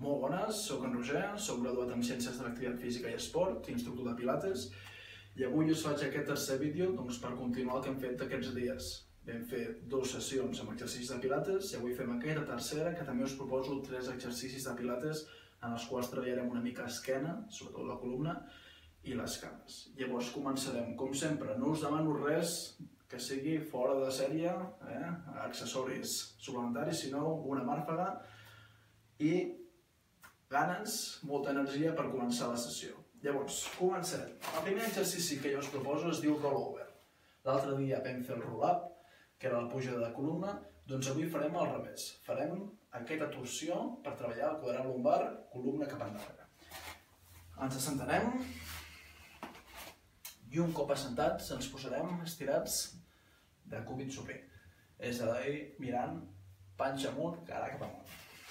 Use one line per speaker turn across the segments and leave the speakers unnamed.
Molt bones, soc en Roger, soc graduat en Ciències de l'Activitat Física i Esport, instructor de Pilates, i avui us faig aquest tercer vídeo per continuar el que hem fet aquests dies. Vam fer 2 sessions amb exercicis de Pilates i avui fem aquesta tercera, que també us proposo 3 exercicis de Pilates en els quals treballarem una mica esquena, sobretot la columna, i les cames. Llavors començarem, com sempre, no us demano res que sigui fora de sèrie, accessoris suplementaris, sinó una màrfega i ganes, molta energia per començar la sessió. Llavors, començarem. El primer exercici que jo us proposo es diu rollover. L'altre dia vam fer el roll-up, que era la pujada de columna, doncs avui farem al revés. Farem aquesta torsió per treballar el quadrat lumbar, columna cap endarrere. Ens assentarem i un cop assentats ens posarem estirats de cúbit supí. És a dir, mirant panxa amunt, cara cap amunt.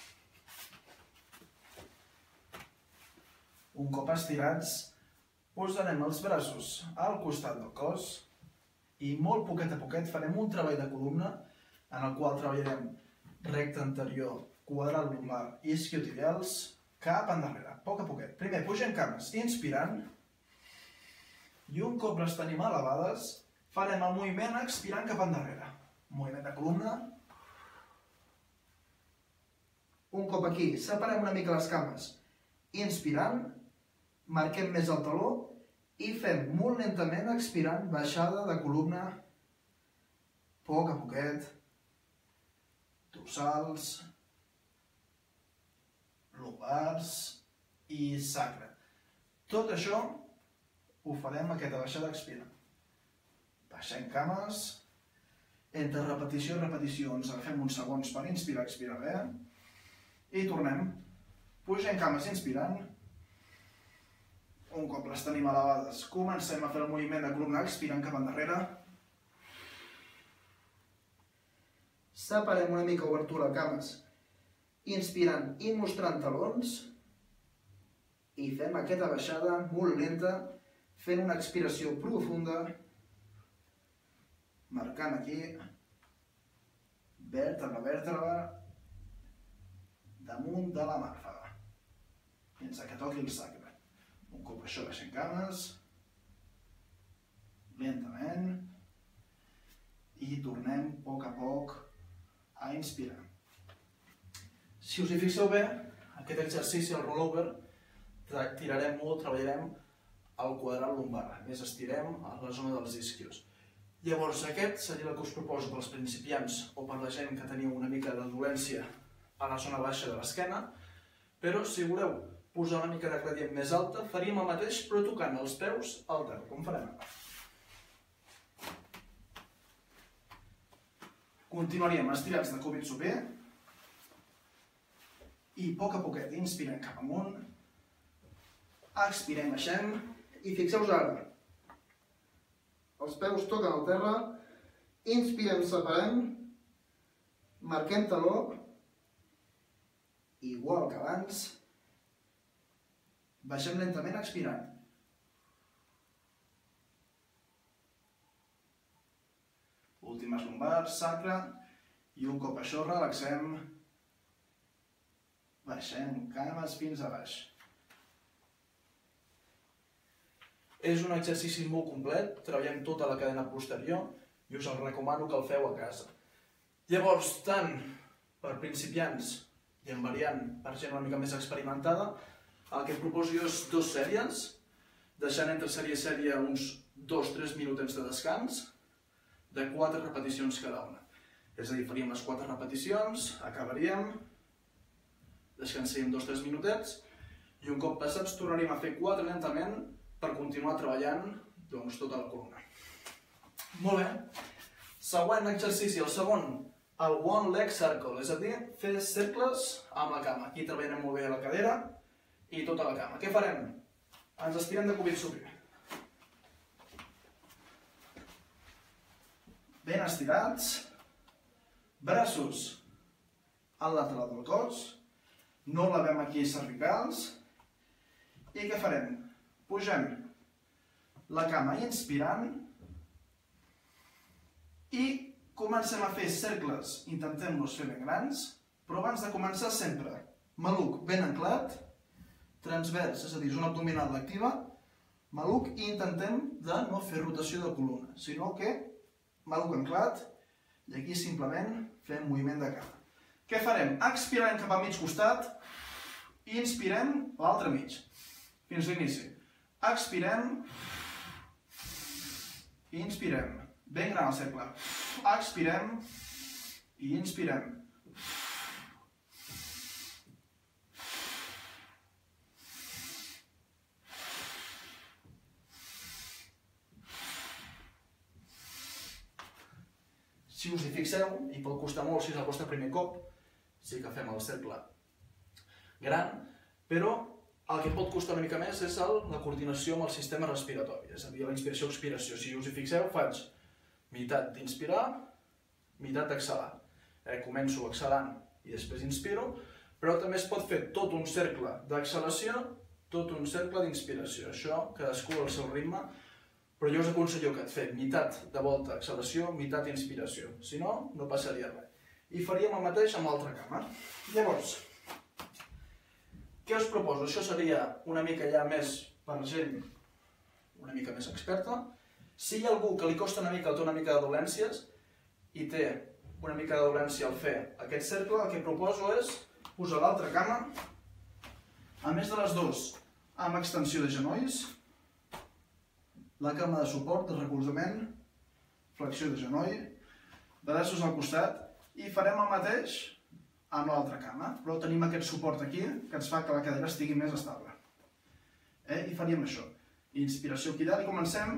Un cop estirats, posarem els braços al costat del cos i molt poquet a poquet farem un treball de columna en el qual treballarem recte anterior, quadrat lumbar i isquiotibials cap endarrere, a poc a poquet. Primer pugem cames, inspirant, i un cop les tenim elevades, farem el moviment expirant cap endarrere. Moviment de columna. Un cop aquí, separem una mica les cames, inspirant, marquem més el taló i fem molt lentament expirant, baixada de columna, poc a poquet, dorsals, lumbars i sacre. Tot això ho farem aquesta baixada expirant. Baixem cames, entre repetició i repetició ens agafem uns segons per inspirar, expirar bé, i tornem. Pugem cames inspirant. Un cop les tenim elevades, comencem a fer el moviment de columna expirant cap endarrere. Separem una mica obertura a cames, inspirant i mostrant talons. I fem aquesta baixada molt lenta, fent una expiració profunda, marcant aquí, vèrtebra a vèrtebra, damunt de la màrfega, fins que toqui el sacre. Un cop això baixem cames, lentament, i tornem a poc a inspirar. Si us hi fixeu bé, aquest exercici, el rollover, tirarem molt, treballarem el quadrat lumbar, més estirem a la zona dels isquios. Llavors aquest seria el que us proposo per als principiants o per la gent que teniu una mica de dolència a la zona baixa de l'esquena, però si voleu posar una mica de gradient més alta, faríem el mateix però tocant els peus al terra, com farem ara. Continuaríem estirats de cúbit supí i a poquet inspirem cap amunt, expirem, baixem i fixeu-vos ara. Els peus toquen al terra, inspirem, separem, marquem taló, igual que abans, baixem lentament expirant. Últimes lumbars, sacre, i un cop això relaxem, baixem cames fins a baix. És un exercici molt complet, treballem tota la cadena posterior i us el recomano que el feu a casa. Llavors, tant per principiants i en variant per gent una mica més experimentada, el que proposo jo és 2 sèries, deixant entre sèrie i sèrie uns 2-3 minutets de descans, de 4 repeticions cada una. És a dir, faríem les 4 repeticions, acabaríem, descansaríem 2-3 minutets, i un cop passats tornaríem a fer 4 lentament per continuar treballant tota la columna. Molt bé. Següent exercici, el segon, el one leg circle, és a dir, fer cercles amb la cama. Aquí treballarem molt bé la cadera i tota la cama. Què farem? Ens estirem de cúbit supí. Ben estirats, braços al lateral del cos, no elevem aquí cervicals, i què farem? Pugem la cama inspirant i comencem a fer cercles, intentem-los fer ben grans, però abans de començar sempre maluc ben anclat, transvers, és a dir, zona abdominal activa, maluc, i intentem de no fer rotació de columna, sinó que maluc anclat, i aquí simplement fem moviment de cama. Què farem? Expirem cap a mig costat i inspirem l'altre mig, fins l'inici. Expirem i inspirem. Ben gran el cercle. Expirem i inspirem. Si us hi fixeu, i pot costar molt si és el vostre primer cop, sí que fem el cercle gran, però el que pot costar una mica més és la coordinació amb el sistema respiratori, és a dir, la inspiració-expiració. Si us hi fixeu, faig meitat d'inspirar, meitat d'exhalar. Començo exhalant i després inspiro, però també es pot fer tot un cercle d'exhalació, tot un cercle d'inspiració. Això, cadascú al seu ritme, però jo us aconsello que et fem meitat de volta exhalació, meitat inspiració. Si no, no passaria res. I faríem el mateix amb l'altra cama. Llavors, què us proposo? Això seria una mica ja més per gent una mica més experta. Si hi ha algú que li costa una mica o té una mica de dolències i té una mica de dolència al fer aquest cercle, el que proposo és posar l'altra cama, a més de les dues, amb extensió de genolls, la cama de suport, de recolzament, flexió de genoll, braços al costat, i farem el mateix amb l'altra cama, però tenim aquest suport aquí que ens fa que la cadera estigui més estable. I faríem això. Inspiració aquí dalt i comencem.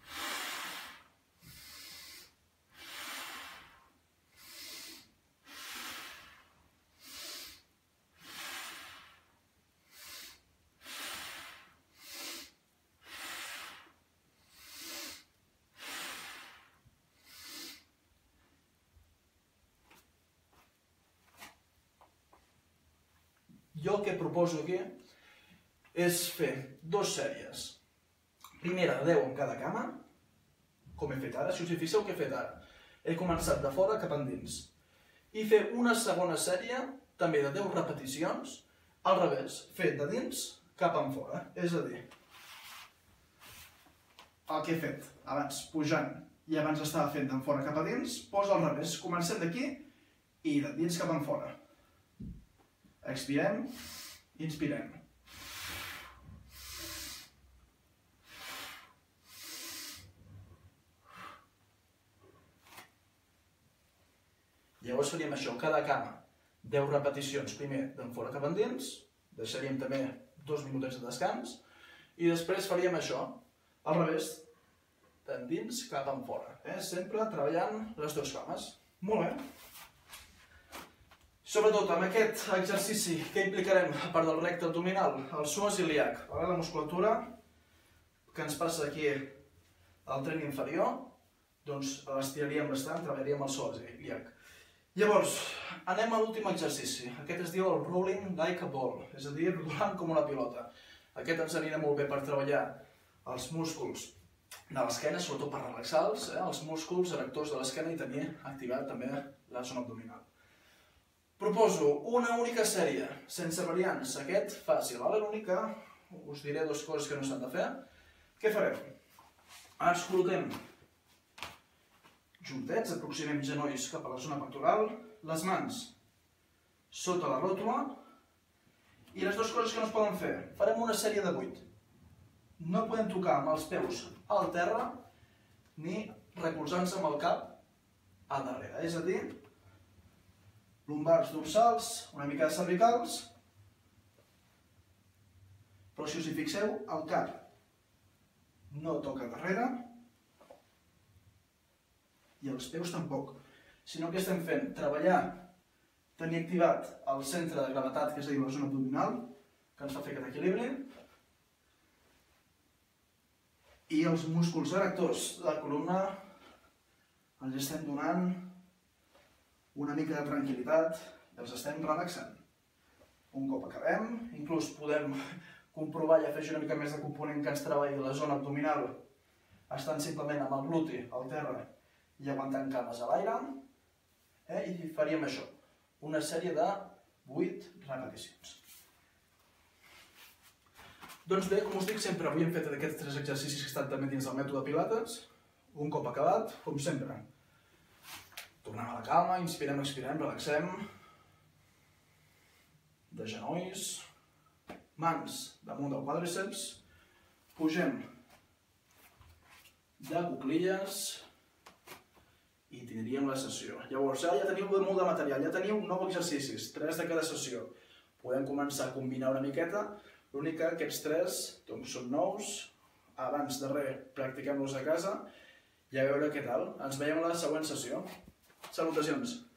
Jo el que proposo aquí és fer dues sèries. Primera de 10 en cada cama, com he fet ara. Si us hi fixeu què he fet ara. He començat de fora cap endins. I fer una segona sèrie, també de 10 repeticions, al revés, fet de dins cap enfora. És a dir, el que he fet abans pujant i abans estava fent d'enfora cap a dins, poso al revés. Comencem d'aquí i de dins cap enfora. Expirem, inspirem. Llavors faríem això, cada cama, 10 repeticions, primer d'enfora cap endins, deixaríem també 2 minutets de descans, i després faríem això, al revés, d'endins cap enfora. Sempre treballant les dues cames. Molt bé. Sobretot amb aquest exercici que implicarem, a part del recte abdominal, el psoas ilíac, la musculatura que ens passa aquí al tren inferior, doncs l'estiraríem bastant, treballaríem el psoas ilíac. Llavors, anem a l'últim exercici. Aquest es diu el rolling like a ball, és a dir, rodolant com una pilota. Aquest ens anirà molt bé per treballar els músculs de l'esquena, sobretot per relaxar-los, els músculs erectors de l'esquena i tenir activat també la zona abdominal. Proposo una única sèrie, sense variants. Aquest fàcil. L'únic que us diré dues coses que no s'han de fer. Què farem? Ens col·loquem juntets, aproximem genolls cap a la zona pectoral, les mans sota la ròtula, i les dues coses que no es poden fer. Farem una sèrie de 8. No podem tocar amb els peus al terra ni recolzant-se amb el cap a darrere. És a dir, lumbars dorsals, una mica de cervicals, però si us hi fixeu, el cap no toca darrere i els peus tampoc, sinó que estem fent treballar, tenir activat el centre de gravetat, que és a dir, la zona abdominal, que ens fa fer aquest equilibri, i els músculs erectors de la columna els estem donant una mica de tranquil·litat i els estem relaxant. Un cop acabem, inclús podem comprovar i afegir una mica més de component que ens treballi la zona abdominal, estant simplement amb el gluti al terra i aguantant cames a l'aire, i faríem això, una sèrie de 8 repeticions. Doncs bé, com us dic sempre, avui hem fet aquests 3 exercicis que estan també dins del mètode Pilates. Un cop acabat, com sempre, tornem a la calma, inspirem, expirem, relaxem. De genolls, mans damunt del quàdriceps, pugem de cuclilles i tindríem la sessió. Llavors, ja teniu molt de material, ja teniu 9 exercicis, 3 de cada sessió. Podem començar a combinar una miqueta, l'únic que aquests 3 són nous. Abans de res, practiquem-los a casa i a veure què tal. Ens veiem a la següent sessió. Salutacions!